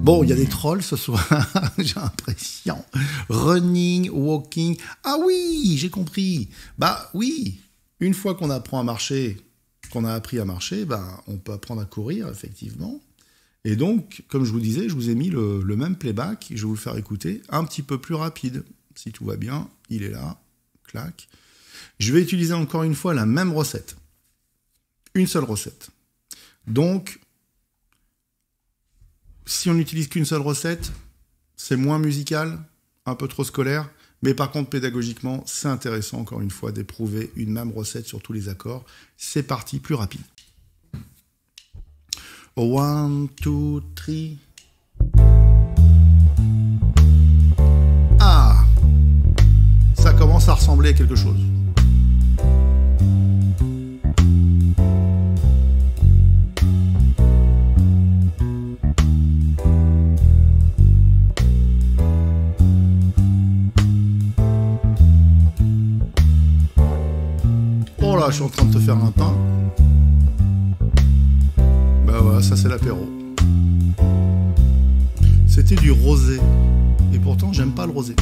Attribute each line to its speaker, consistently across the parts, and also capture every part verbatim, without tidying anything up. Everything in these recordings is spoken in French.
Speaker 1: Bon, il y a des trolls ce soir, j'ai l'impression. Running, walking. Ah oui, j'ai compris. Bah oui, une fois qu'on apprend à marcher, qu'on a appris à marcher, bah, on peut apprendre à courir, effectivement. Et donc, comme je vous disais, je vous ai mis le, le même playback. Je vais vous le faire écouter un petit peu plus rapide. Si tout va bien, il est là. Clac. Je vais utiliser encore une fois la même recette. Une seule recette. Donc, si on n'utilise qu'une seule recette, c'est moins musical, un peu trop scolaire, mais par contre, pédagogiquement, c'est intéressant, encore une fois, d'éprouver une même recette sur tous les accords. C'est parti, plus rapide. One, two, three. Ah, ça commence à ressembler à quelque chose. Oh là, je suis en train de te faire un pain. Bah voilà, ça c'est l'apéro. C'était du rosé. Et pourtant, j'aime pas le rosé.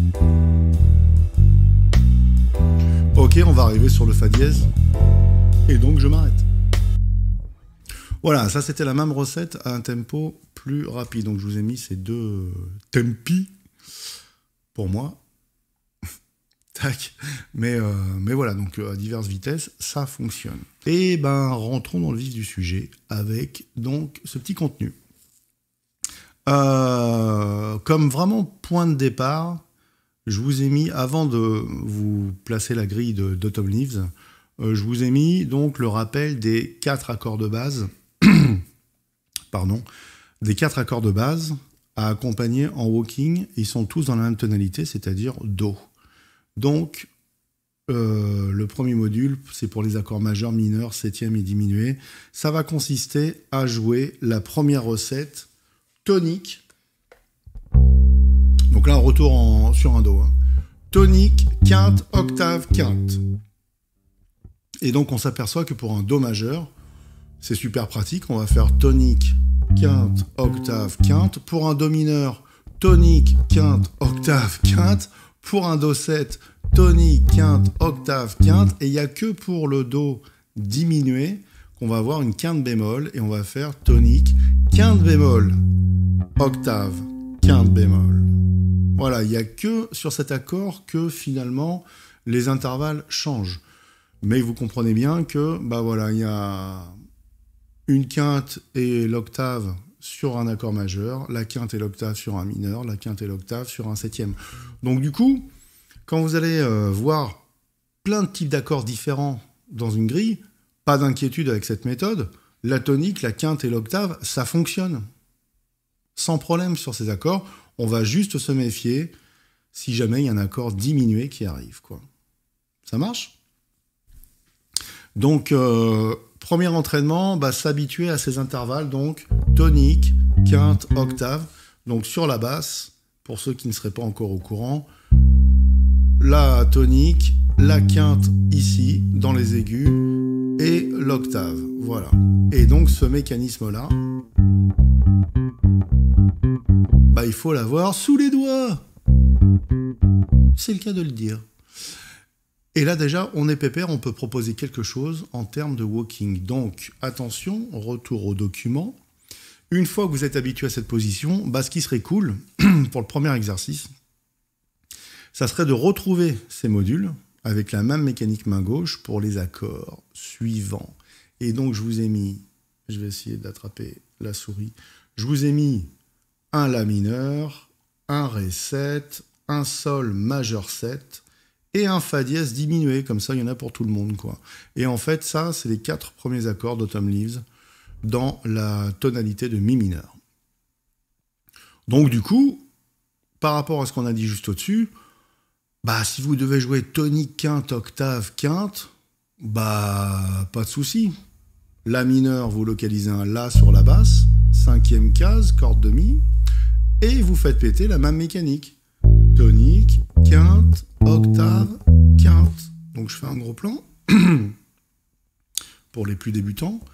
Speaker 1: Ok, on va arriver sur le fa dièse. Et donc, je m'arrête. Voilà, ça c'était la même recette à un tempo plus rapide. Donc, je vous ai mis ces deux tempi pour moi. Tac. Mais, euh, mais voilà, donc à diverses vitesses, ça fonctionne. Et ben, rentrons dans le vif du sujet avec donc ce petit contenu. Euh, comme vraiment point de départ, je vous ai mis, avant de vous placer la grille de d'Autumn Leaves, euh, je vous ai mis donc le rappel des quatre accords de base, pardon, des quatre accords de base à accompagner en walking. Ils sont tous dans la même tonalité, c'est-à-dire Do. Donc, euh, le premier module, c'est pour les accords majeurs, mineurs, septième et diminué. Ça va consister à jouer la première recette tonique. Donc là, un retour en, sur un Do. Hein. Tonique, quinte, octave, quinte. Et donc, on s'aperçoit que pour un Do majeur, c'est super pratique. On va faire tonique, quinte, octave, quinte. Pour un Do mineur, tonique, quinte, octave, quinte. Pour un Do sept, tonique, quinte, octave, quinte. Et il n'y a que pour le Do diminué qu'on va avoir une quinte bémol. Et on va faire tonique, quinte bémol, octave, quinte bémol. Voilà, il n'y a que sur cet accord que finalement les intervalles changent. Mais vous comprenez bien que bah voilà, il y a une quinte et l'octave sur un accord majeur, la quinte et l'octave sur un mineur, la quinte et l'octave sur un septième. Donc du coup, quand vous allez euh, voir plein de types d'accords différents dans une grille, pas d'inquiétude avec cette méthode, la tonique, la quinte et l'octave, ça fonctionne. Sans problème sur ces accords, on va juste se méfier si jamais il y a un accord diminué qui arrive, quoi. Ça marche ? Donc, euh, premier entraînement, bah, s'habituer à ces intervalles, donc tonique, quinte, octave. Donc sur la basse, pour ceux qui ne seraient pas encore au courant, la tonique, la quinte ici, dans les aigus, et l'octave. Voilà. Et donc ce mécanisme-là, bah, il faut l'avoir sous les doigts. C'est le cas de le dire. Et là, déjà, on est pépère, on peut proposer quelque chose en termes de walking. Donc, attention, retour au document. Une fois que vous êtes habitué à cette position, bah, ce qui serait cool, pour le premier exercice, ça serait de retrouver ces modules avec la même mécanique main gauche pour les accords suivants. Et donc, je vous ai mis, je vais essayer d'attraper la souris, je vous ai mis un La mineur, un Ré sept, un Sol majeur sept, et un Fa dièse diminué, comme ça il y en a pour tout le monde, quoi. Et en fait, ça, c'est les quatre premiers accords d'Autumn Leaves dans la tonalité de Mi mineur. Donc du coup, par rapport à ce qu'on a dit juste au-dessus, bah si vous devez jouer tonique, quinte, octave, quinte, bah pas de souci. La mineur, vous localisez un La sur la basse, cinquième case, corde de Mi, et vous faites péter la même mécanique. Tonique, quinte, octave, quinte. Donc je fais un gros plan pour les plus débutants.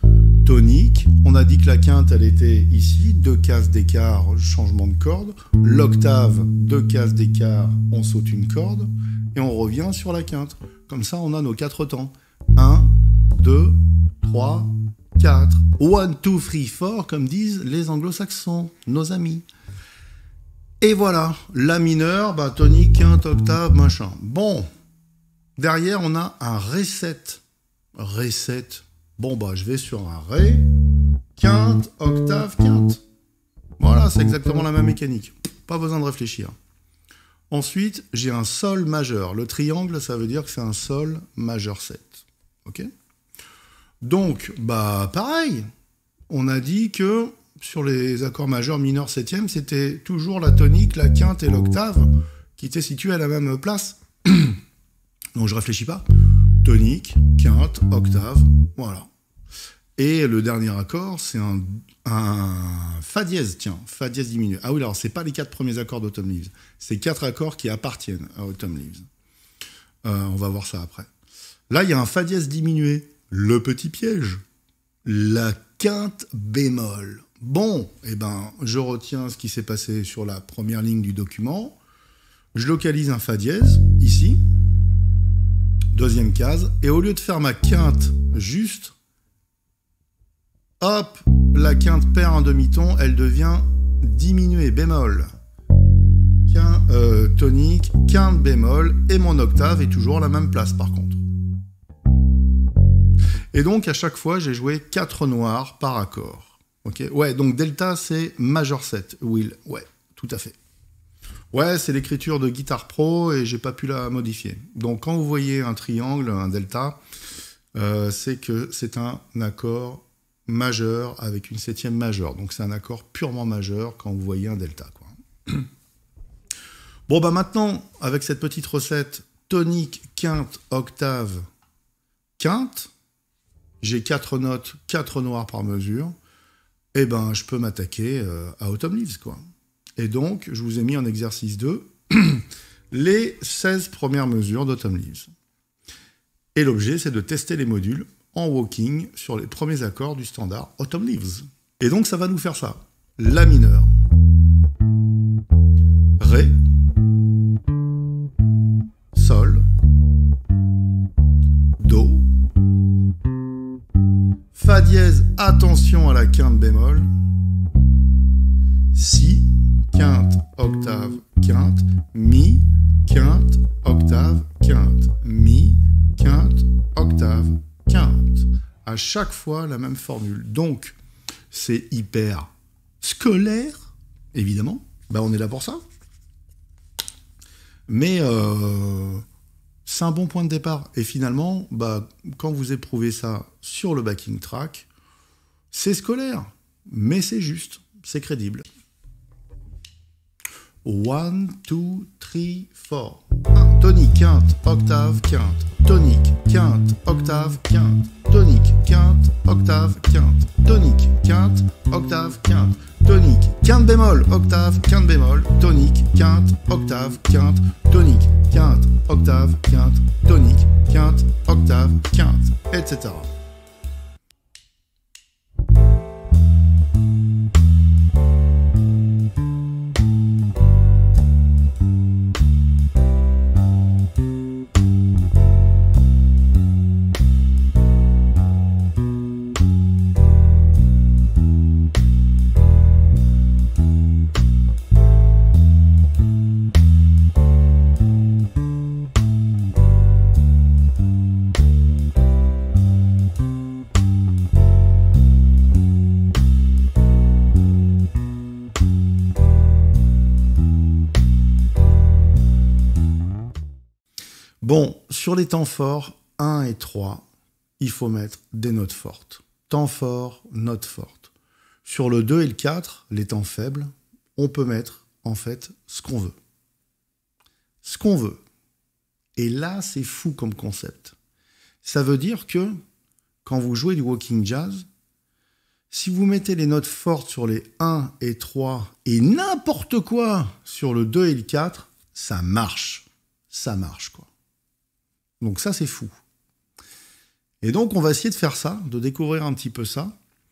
Speaker 1: tonique. On a dit que la quinte, elle était ici, deux cases d'écart, changement de corde. L'octave, deux cases d'écart, on saute une corde. Et on revient sur la quinte. Comme ça, on a nos quatre temps. un, deux, trois, quatre. one, two, three, four, comme disent les anglo-saxons, nos amis. Et voilà, la mineure, bah, tonique, quinte, octave, machin. Bon, derrière, on a un ré sept. ré sept. Bon, bah, je vais sur un ré, quinte, octave, quinte. Voilà, c'est exactement la même mécanique. Pas besoin de réfléchir. Ensuite, j'ai un sol majeur. Le triangle, ça veut dire que c'est un sol majeur sept. Ok ? Donc, bah, pareil. On a dit que sur les accords majeurs mineurs septième, c'était toujours la tonique, la quinte et l'octave qui étaient situés à la même place. Donc, je réfléchis pas. Tonique, quinte, octave, voilà. Et le dernier accord, c'est un, un fa dièse, tiens, fa dièse diminué. Ah oui, alors c'est pas les quatre premiers accords d'Autumn Leaves, c'est quatre accords qui appartiennent à Autumn Leaves. Euh, on va voir ça après. Là, il y a un fa dièse diminué, le petit piège, la quinte bémol. Bon, eh ben, je retiens ce qui s'est passé sur la première ligne du document. Je localise un fa dièse, ici. Deuxième case. Et au lieu de faire ma quinte juste, hop, la quinte perd un demi-ton, elle devient diminuée, bémol. Quinte, euh, tonique, quinte bémol, et mon octave est toujours à la même place par contre. Et donc à chaque fois, j'ai joué quatre noirs par accord. Okay, ouais, donc delta, c'est majeur sept, Will. Ouais, tout à fait. Ouais, c'est l'écriture de Guitar Pro et j'ai pas pu la modifier. Donc quand vous voyez un triangle, un delta, euh, c'est que c'est un accord majeur avec une septième majeure. Donc c'est un accord purement majeur quand vous voyez un delta, quoi. Bon, bah maintenant, avec cette petite recette tonique, quinte, octave, quinte, j'ai quatre notes, quatre noirs par mesure, et ben je peux m'attaquer euh, à Autumn Leaves, quoi. Et donc, je vous ai mis en exercice deux les seize premières mesures d'Autumn Leaves. Et l'objet, c'est de tester les modules en walking sur les premiers accords du standard Autumn Leaves. Et donc, ça va nous faire ça. La mineur, Ré, Sol, Do, Fa dièse, attention à la quinte bémol, Si, quinte, octave, quinte, Mi, quinte, octave, quinte, Mi, quinte, octave, quinte. À chaque fois, la même formule. Donc, c'est hyper scolaire, évidemment. Ben, on est là pour ça. Mais euh, c'est un bon point de départ. Et finalement, bah, quand vous éprouvez ça sur le backing track, c'est scolaire, mais c'est juste, c'est crédible. one, two, three, four. un. Tonique, quinte, octave, quinte. Tonique, quinte, octave, quinte. Tonique, quinte, octave, quinte. Tonique, quinte, octave, quinte. Tonique, quinte bémol, octave, quinte bémol. Tonique, quinte, octave, quinte. Tonique, quinte, octave, quinte. Tonique, quinte, octave, quinte, et cetera. Bon, sur les temps forts, un et trois, il faut mettre des notes fortes. Temps fort, notes fortes. Sur le deux et le quatre, les temps faibles, on peut mettre, en fait, ce qu'on veut. Ce qu'on veut. Et là, c'est fou comme concept. Ça veut dire que, quand vous jouez du walking jazz, si vous mettez les notes fortes sur les un et trois, et n'importe quoi sur le deux et le quatre, ça marche. Ça marche, quoi. Donc ça, c'est fou. Et donc, on va essayer de faire ça, de découvrir un petit peu ça.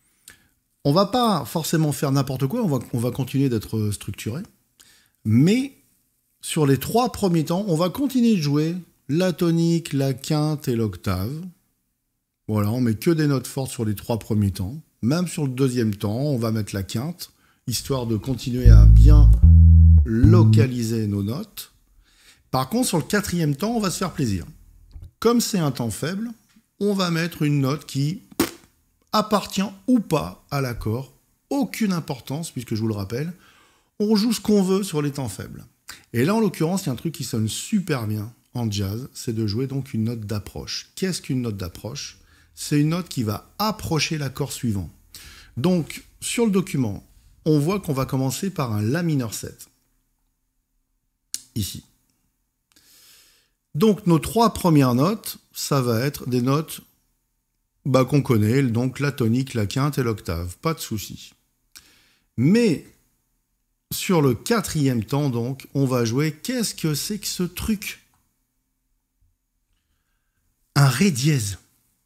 Speaker 1: On va pas forcément faire n'importe quoi, on va, on va continuer d'être structuré. Mais sur les trois premiers temps, on va continuer de jouer la tonique, la quinte et l'octave. Voilà, on met que des notes fortes sur les trois premiers temps. Même sur le deuxième temps, on va mettre la quinte, histoire de continuer à bien localiser nos notes. Par contre, sur le quatrième temps, on va se faire plaisir. Comme c'est un temps faible, on va mettre une note qui appartient ou pas à l'accord. Aucune importance, puisque je vous le rappelle, on joue ce qu'on veut sur les temps faibles. Et là, en l'occurrence, il y a un truc qui sonne super bien en jazz, c'est de jouer donc une note d'approche. Qu'est-ce qu'une note d'approche? C'est une note qui va approcher l'accord suivant. Donc, sur le document, on voit qu'on va commencer par un La mineur sept. Ici. Donc, nos trois premières notes, ça va être des notes bah, qu'on connaît, donc la tonique, la quinte et l'octave. Pas de souci. Mais, sur le quatrième temps, donc, on va jouer, qu'est-ce que c'est que ce truc? Un Ré dièse.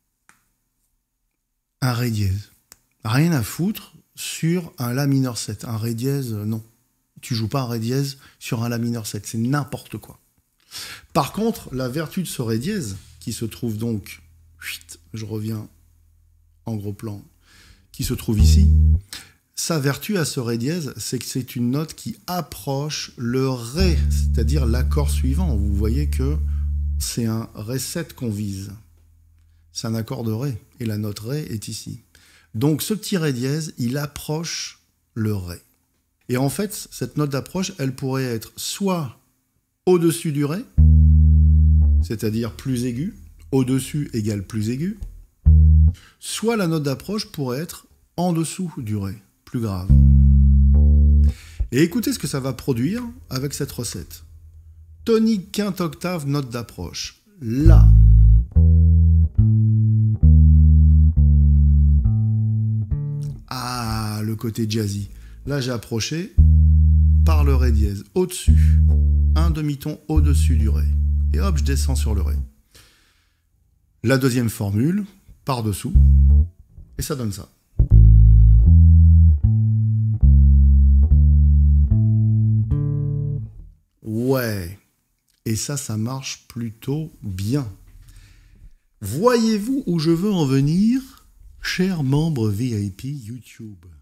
Speaker 1: Un Ré dièse. Rien à foutre sur un La mineur sept. Un Ré dièse, non. Tu joues pas un Ré dièse sur un La mineur sept. C'est n'importe quoi. Par contre, la vertu de ce Ré dièse, qui se trouve donc, je reviens en gros plan, qui se trouve ici, sa vertu à ce Ré dièse, c'est que c'est une note qui approche le Ré, c'est-à-dire l'accord suivant. Vous voyez que c'est un Ré sept qu'on vise. C'est un accord de Ré, et la note Ré est ici. Donc ce petit Ré dièse, il approche le Ré. Et en fait, cette note d'approche, elle pourrait être soit au-dessus du Ré, c'est-à-dire plus aigu, au-dessus égale plus aigu, soit la note d'approche pourrait être en dessous du Ré, plus grave. Et écoutez ce que ça va produire avec cette recette. Tonique, quinte, octave, note d'approche. La. Ah, le côté jazzy. Là, j'ai approché par le Ré dièse, au-dessus. Un demi-ton au-dessus du Ré. Et hop, je descends sur le Ré. La deuxième formule, par-dessous. Et ça donne ça. Ouais. Et ça, ça marche plutôt bien. Voyez-vous où je veux en venir, chers membres V I P YouTube?